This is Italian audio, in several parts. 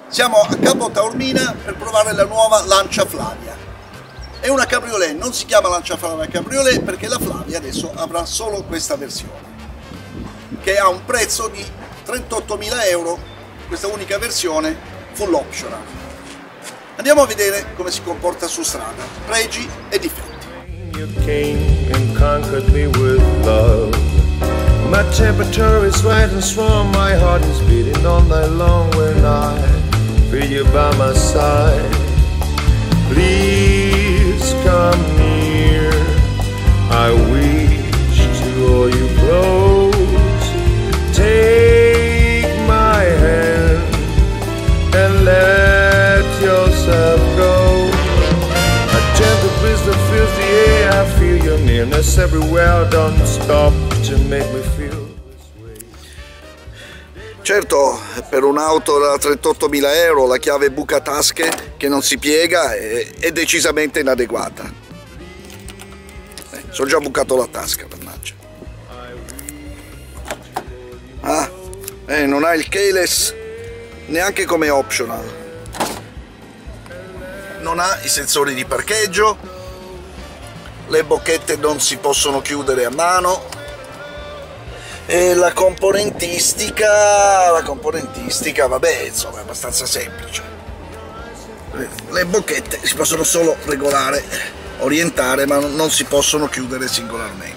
Siamo a Capo Taormina per provare la nuova Lancia Flavia. È una cabriolet, non si chiama Lancia Flavia Cabriolet perché la Flavia adesso avrà solo questa versione, che ha un prezzo di 38.000 euro, questa unica versione full optional. Andiamo a vedere come si comporta su strada, pregi e difetti. You came and conquered me with love. My temperature is right and strong, my heart is beating all night long when I feel you by my side. Please come near, I wish to hold you close. Take my hand and let yourself go. A gentle breeze that fills the air, I feel your nearness everywhere. Don't stop to make me feel this way. Certo, per un'auto da 38.000 euro la chiave buca tasche che non si piega è decisamente inadeguata. Sono già bucato la tasca, mannaggia. Non ha il keyless neanche come optional. Non ha i sensori di parcheggio, le bocchette non si possono chiudere a mano e la componentistica vabbè, insomma è abbastanza semplice. Le bocchette si possono solo regolare, orientare, ma non si possono chiudere singolarmente.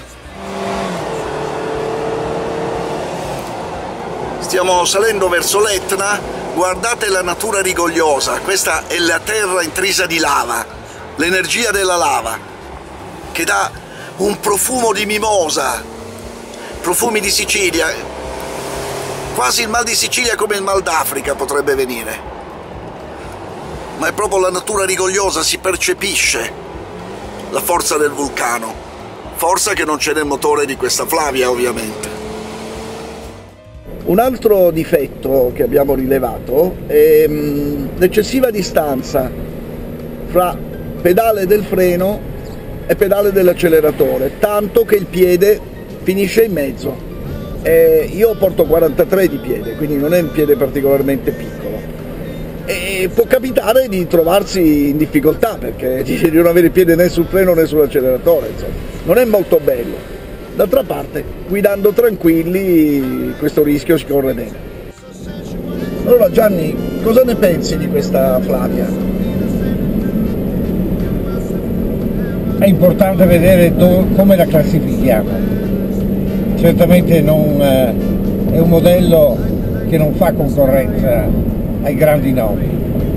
Stiamo salendo verso l'Etna, guardate la natura rigogliosa, questa è la terra intrisa di lava, l'energia della lava, che dà un profumo di mimosa, profumi di Sicilia, quasi il mal di Sicilia come il mal d'Africa potrebbe venire, ma è proprio la natura rigogliosa, si percepisce la forza del vulcano, forza che non c'è nel motore di questa Flavia ovviamente. Un altro difetto che abbiamo rilevato è l'eccessiva distanza fra pedale del freno e pedale dell'acceleratore, tanto che il piede finisce in mezzo. Io porto 43 di piede, quindi non è un piede particolarmente piccolo. E può capitare di trovarsi in difficoltà perché di non avere il piede né sul freno né sull'acceleratore, insomma. Non è molto bello. D'altra parte, guidando tranquilli, questo rischio si corre bene. Allora Gianni, cosa ne pensi di questa Flavia? È importante vedere come la classifichiamo. Certamente è un modello che non fa concorrenza ai grandi nomi.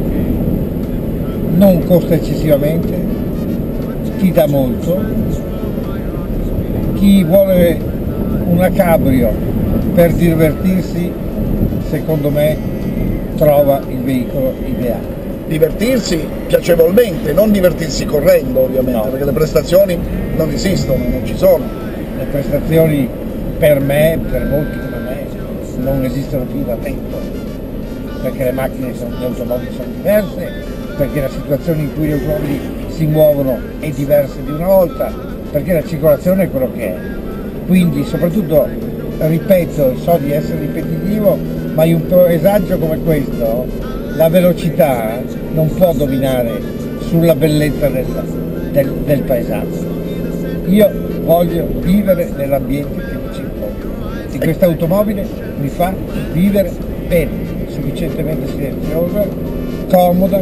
Non costa eccessivamente, ti dà molto. Chi vuole una cabrio per divertirsi, secondo me, trova il veicolo ideale. Divertirsi piacevolmente, non divertirsi correndo ovviamente, no. Perché le prestazioni non esistono, non ci sono. Le prestazioni per me, per molti come me, non esistono più da tempo, perché le macchine, gli automobili sono diverse, perché la situazione in cui gli automobili si muovono è diversa di una volta, perché la circolazione è quello che è. Quindi soprattutto, ripeto, so di essere ripetitivo, ma in un paesaggio come questo la velocità non può dominare sulla bellezza del paesaggio. Io voglio vivere nell'ambiente che mi circonda e questa automobile mi fa vivere bene, sufficientemente silenziosa, comoda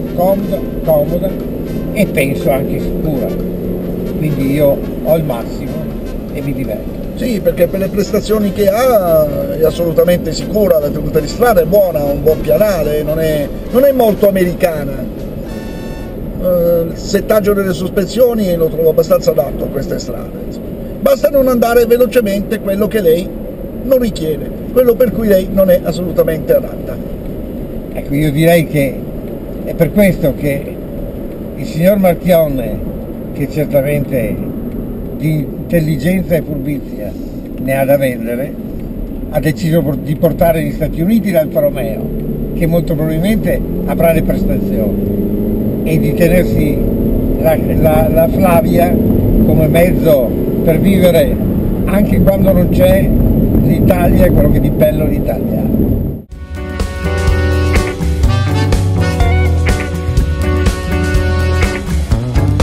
e penso anche sicura. Quindi io ho il massimo e mi diverto. Sì, perché per le prestazioni che ha è assolutamente sicura, la tenuta di strada è buona, ha un buon pianale, non è molto americana. Il settaggio delle sospensioni lo trovo abbastanza adatto a queste strade. Basta non andare velocemente, quello che lei non richiede, quello per cui lei non è assolutamente adatta. Ecco, io direi che è per questo che il signor Marchionne, che certamente di intelligenza e furbizia ne ha da vendere, ha deciso di portare negli Stati Uniti l'Alfa Romeo, che molto probabilmente avrà le prestazioni, e di tenersi la Flavia come mezzo per vivere anche quando non c'è l'Italia, quello che di bello l'Italia ha.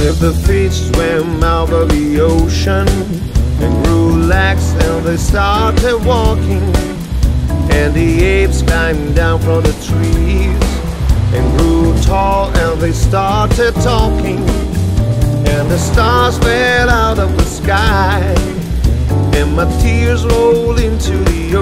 If the fish swam out of the ocean and grew lax and they started walking, and the apes climbed down from the trees and grew tall and they started talking, and the stars fell out of the sky and my tears rolled into the